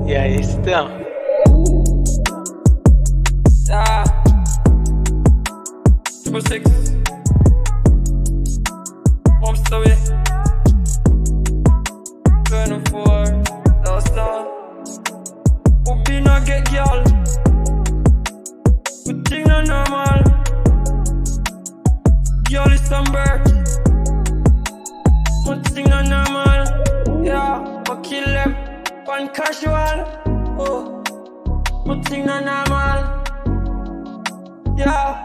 Gyalis. Triple 6 mobsterway 24 last night. Hope you not get girl, but thing not normal. Gyalis and bird, but thing not normal. Yeah, I kill them one casual. Oh, but thing not normal. Yeah,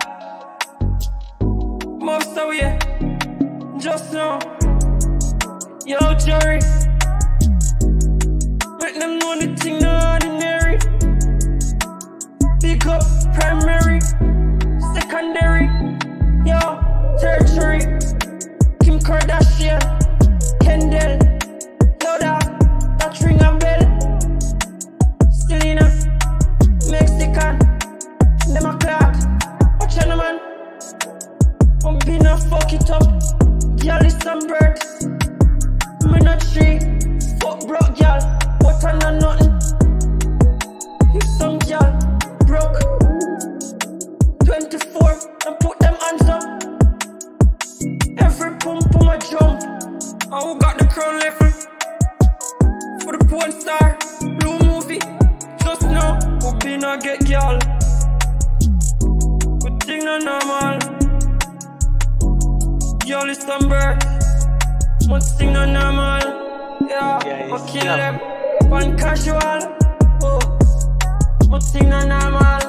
mobstaway, just now. Yo, jury, make them know the thing not ordinary. Pick up primary, secondary, yo, tertiary. Kim Kardashian, Kendall, Yoda, that ring a bell. Selena, Mexican, them a clock. Watch out, man. I'm being a fuck it up. Gyalis and bird. Me not tree. Fuck broke gal. What I know nothing. If some gal broke 24 and put them hands up. Every pump on my jump. I who got the crown level for the porn star. Blue movie. Just now. Who be not get gal. Good thing not normal. Gyalis and bird, one thing not normal. Yeah, I kill them one casual. Oh, one thing not normal.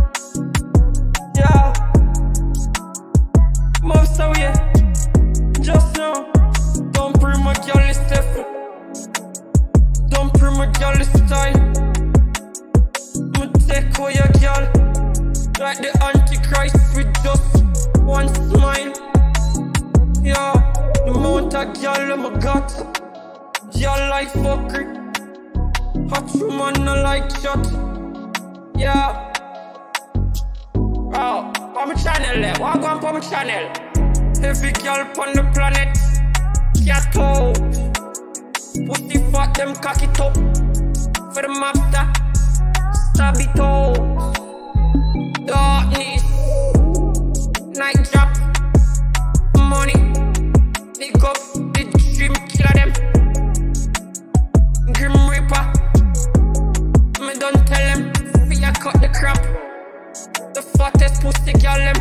Yeah, mobstaway, just now. Don't bring my Gyalis step. Don't bring my Gyalis style. I'ma take away your girl, like the Antichrist with just one smile. Yeah, the amount of girl I got, girl like fuckery. Hot woman I like shot. Yeah. Oh, on my channel there. Walk on my channel. Every girl on the planet, cat out. Pussy fat them cock it up. For the mobster, stab it out. Darkness, night drop, money. Pick up the dream killer them. Grim Reaper. Me don't tell them. Fear cut the crap. The fattest pussy girl them.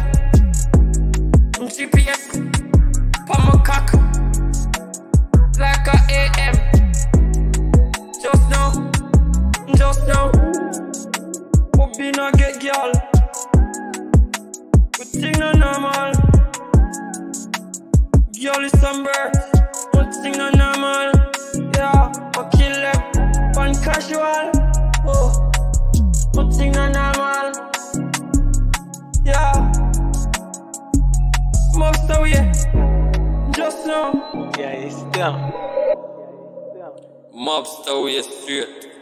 GPS. Put my cock. Like a AM. Just now. Just now. Hope you not get girl. Good thing not normal. Gyalis and bird, one thing not normal. Yeah, I kill them, one casual. Oh, one thing not normal. Yeah, mobstaway, just now. Gyalis. Mobstaway straight.